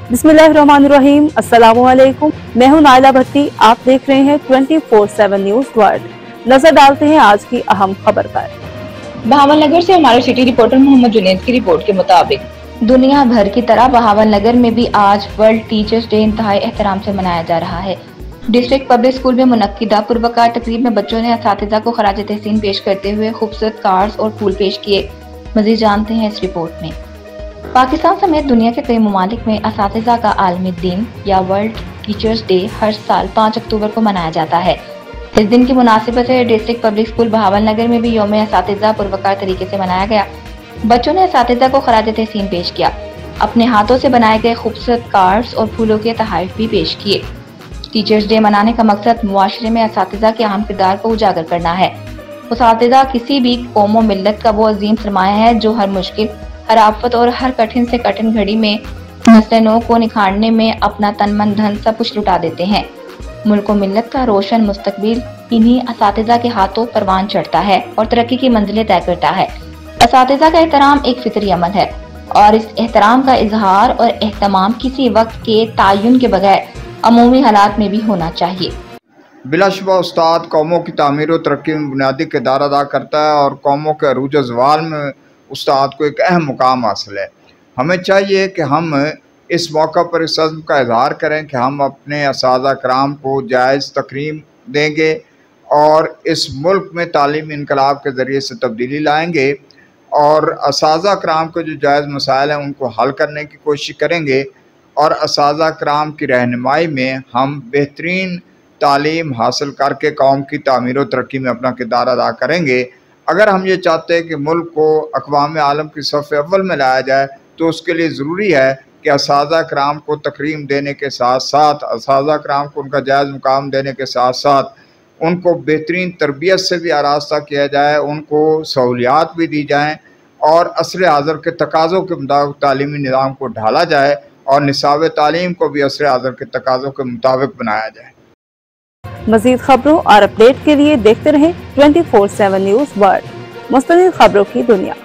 बिस्मिल्लाहिर्रहमानिर्रहीम, अस्सलामुअलैकुम। मैं हूं नाइला भट्टी। आप देख रहे हैं 24/7 न्यूज वर्ल्ड। नजर डालते हैं आज की अहम खबर पर। बहावलनगर से हमारे सिटी रिपोर्टर मोहम्मद जुनेद की रिपोर्ट के मुताबिक दुनिया भर की तरह बहावलनगर में भी आज वर्ल्ड टीचर्स डे इंतहाई एहतराम से मनाया जा रहा है। डिस्ट्रिक्ट पब्लिक स्कूल में मुनक्किदा पुरवकार तकरीब में बच्चों ने असातिज़ा को खराज तहसीन पेश करते हुए खूबसूरत कार्ड्स और फूल पेश किए। मज़ीद जानते हैं इस रिपोर्ट में। पाकिस्तान समेत दुनिया के कई ममालिक में असातिज़ा का आलमी दिन या वर्ल्ड टीचर्स डे हर साल 5 अक्टूबर को मनाया जाता है। इस दिन की मुनासिबत से डिस्ट्रिक्ट पब्लिक स्कूल बहावलनगर में भी यौम असातिज़ा पुरवकार तरीके से मनाया गया। बच्चों ने असातिज़ा को खराज तहसीन पेश किया, अपने हाथों से बनाए गए खूबसूरत कार्ड्स और फूलों के तोहफे भी पेश किए। टीचर्स डे मनाने का मकसद मुआशरे में असातिज़ा के अहम किरदार को उजागर करना है। असातिज़ा किसी भी कौम व मिल्लत का वो अजीम सरमाया है जो हर मुश्किल, हर आफत और हर कठिन से कठिन घड़ी में नस्ल नौ को निखारने में अपना तन मन धन सब कुछ लुटा देते हैं। मुल्क व मिल्लत का रोशन मुस्तकबिल इन्हीं असातिज़ा के हाथों परवान चढ़ता है और तरक्की की मंजिलें तय करता है। असातिज़ा का एहतराम एक फितरी अमल है और इस एहतराम का इजहार और एहतमाम किसी वक्त के तयन के बगैर अमूमी हालात में भी होना चाहिए। बिलाशुबा उस्ताद कौमों की तामीर और तरक्की में बुनियादी किरदार अदा करता है और कौमों के अरूज ज़वाल में उस्ताद को एक अहम मुकाम हासिल है। हमें चाहिए कि हम इस मौका पर इस अज़्म का इज़हार करें कि हम अपने असातिज़ा कराम को जायज़ तकरीम देंगे और इस मुल्क में तालीमी इनकलाब के ज़रिए से तब्दीली लाएंगे और असातिज़ा कराम के जो जायज़ मसाइल हैं उनको हल करने की कोशिश करेंगे और असातिज़ा कराम की रहनुमाई में हम बेहतरीन तालीम हासिल करके कौम की तामीर और तरक्की में अपना किरदार अदा करेंगे। अगर हम ये चाहते हैं कि मुल्क को अक़वाम आलम की सफ़ अव्वल में लाया जाए तो उसके लिए ज़रूरी है कि असातिज़ा कराम को तकरीम देने के साथ साथ, असातिज़ा कराम को उनका जायज़ मुकाम देने के साथ साथ उनको बेहतरीन तरबियत से भी आरास्ता किया जाए, उनको सहूलियात भी दी जाएँ और असर हाज़र के तकाज़ों के मुताबिक तालीमी निज़ाम को ढाला जाए और निसाब तालीम को भी असर हाज़र के तकाज़ों के मुताबिक बनाया जाए। मज़ीद खबरों और अपडेट के लिए देखते रहें 24/7 न्यूज वर्ल्ड, मुस्तक़िल खबरों की दुनिया।